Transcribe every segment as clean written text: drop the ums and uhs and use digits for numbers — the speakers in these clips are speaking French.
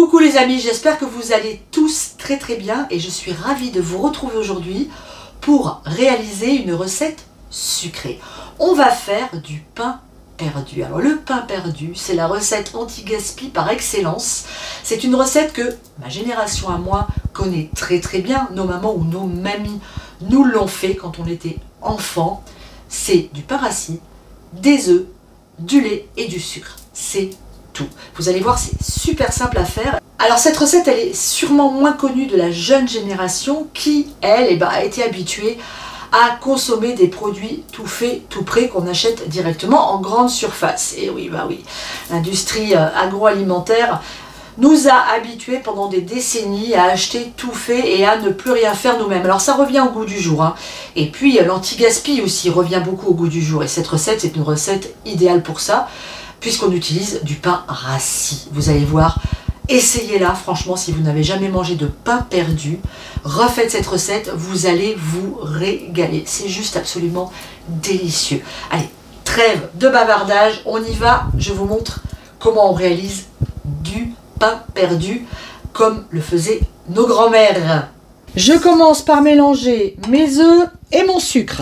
Coucou les amis, j'espère que vous allez tous très bien et je suis ravie de vous retrouver aujourd'hui pour réaliser une recette sucrée. On va faire du pain perdu. Alors le pain perdu, c'est la recette anti-gaspi par excellence. C'est une recette que ma génération à moi connaît très bien. Nos mamans ou nos mamies nous l'ont fait quand on était enfant. C'est du pain rassis, des œufs, du lait et du sucre. C'est tout. Vous allez voir, c'est super simple à faire. Alors cette recette, elle est sûrement moins connue de la jeune génération qui, elle, a été habituée à consommer des produits tout faits, tout prêts qu'on achète directement en grande surface. Et oui, l'industrie agroalimentaire nous a habitués pendant des décennies à acheter tout fait et à ne plus rien faire nous-mêmes. Alors ça revient au goût du jour, hein. Et puis l'anti-gaspi aussi revient beaucoup au goût du jour. Et cette recette, c'est une recette idéale pour ça, puisqu'on utilise du pain rassis. Vous allez voir, essayez-la, franchement, si vous n'avez jamais mangé de pain perdu, refaites cette recette, vous allez vous régaler. C'est juste absolument délicieux. Allez, trêve de bavardage, on y va. Je vous montre comment on réalise du pain perdu, comme le faisaient nos grands-mères. Je commence par mélanger mes œufs et mon sucre.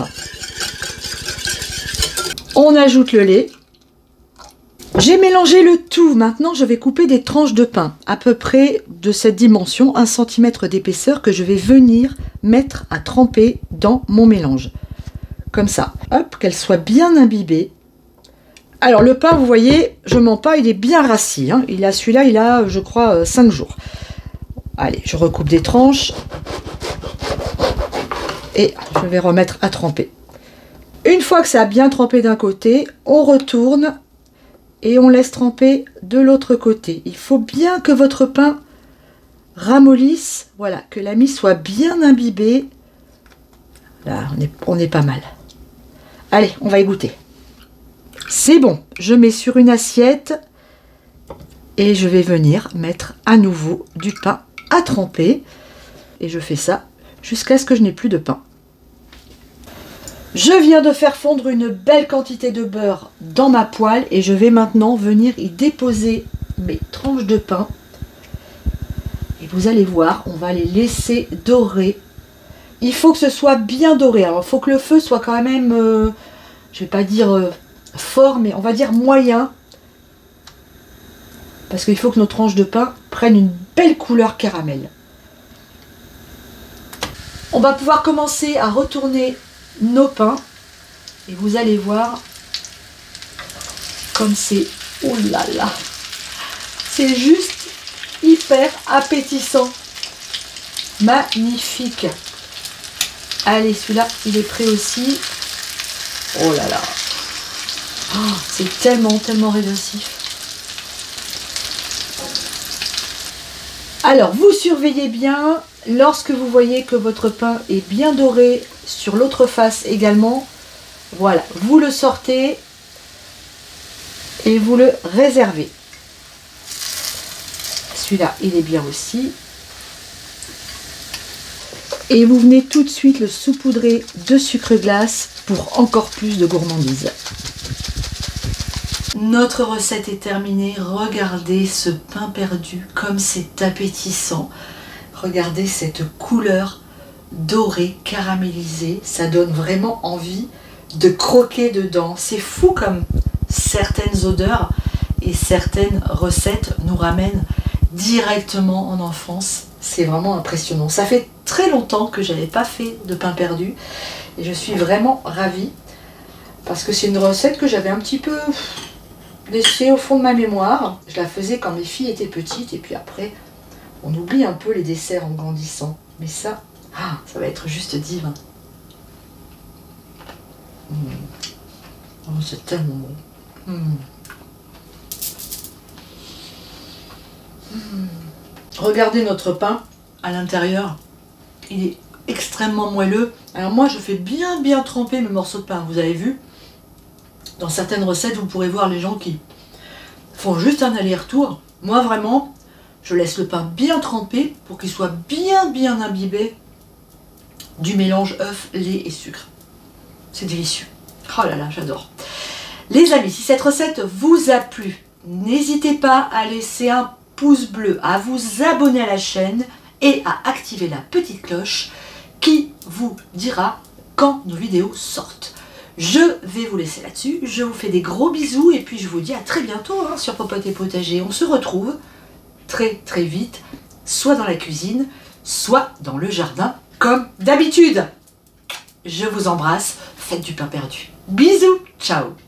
On ajoute le lait. J'ai mélangé le tout. Maintenant, je vais couper des tranches de pain, à peu près de cette dimension, 1 cm d'épaisseur, que je vais venir mettre à tremper dans mon mélange. Comme ça. Hop, qu'elle soit bien imbibée. Alors, le pain, vous voyez, je mens pas, il est bien rassis, hein. Celui-là, il a, je crois, 5 jours. Allez, je recoupe des tranches. Et je vais remettre à tremper. Une fois que ça a bien trempé d'un côté, on retourne et on laisse tremper de l'autre côté. Il faut bien que votre pain ramollisse, voilà, que la mie soit bien imbibée. Là, on est pas mal. Allez, on va y goûter. C'est bon, je mets sur une assiette et je vais venir mettre à nouveau du pain à tremper. Et je fais ça jusqu'à ce que je n'ai plus de pain. Je viens de faire fondre une belle quantité de beurre dans ma poêle et je vais maintenant venir y déposer mes tranches de pain. Et vous allez voir, on va les laisser dorer. Il faut que ce soit bien doré. Alors, il faut que le feu soit quand même, je vais pas dire fort, mais on va dire moyen. Parce qu'il faut que nos tranches de pain prennent une belle couleur caramel. On va pouvoir commencer à retourner nos pains et vous allez voir comme c'est, oh là là, c'est juste hyper appétissant, magnifique. Allez, celui-là il est prêt aussi. Oh là là, oh, c'est tellement régressif. Alors vous surveillez bien, lorsque vous voyez que votre pain est bien doré sur l'autre face également, voilà, vous le sortez et vous le réservez. Celui-là, il est bien aussi. Et vous venez tout de suite le saupoudrer de sucre glace pour encore plus de gourmandise. Notre recette est terminée. Regardez ce pain perdu, comme c'est appétissant. Regardez cette couleur dorée, caramélisée. Ça donne vraiment envie de croquer dedans. C'est fou comme certaines odeurs et certaines recettes nous ramènent directement en enfance. C'est vraiment impressionnant. Ça fait très longtemps que je n'avais pas fait de pain perdu. Et je suis vraiment ravie. Parce que c'est une recette que j'avais un petit peu laissée au fond de ma mémoire. Je la faisais quand mes filles étaient petites. Et puis après, on oublie un peu les desserts en grandissant. Mais ça, ça va être juste divin. Oh, c'est tellement bon. Regardez notre pain à l'intérieur. Il est extrêmement moelleux. Alors moi, je fais bien tremper mes morceaux de pain. Vous avez vu, dans certaines recettes, vous pourrez voir les gens qui font juste un aller-retour. Moi, vraiment, je laisse le pain bien trempé pour qu'il soit bien imbibé du mélange œuf, lait et sucre. C'est délicieux. Oh là là, j'adore. Les amis, si cette recette vous a plu, n'hésitez pas à laisser un pouce bleu, à vous abonner à la chaîne et à activer la petite cloche qui vous dira quand nos vidéos sortent. Je vais vous laisser là-dessus, je vous fais des gros bisous et puis je vous dis à très bientôt sur Popote et Potager. On se retrouve très très vite, soit dans la cuisine, soit dans le jardin, comme d'habitude. Je vous embrasse, faites du pain perdu. Bisous, ciao.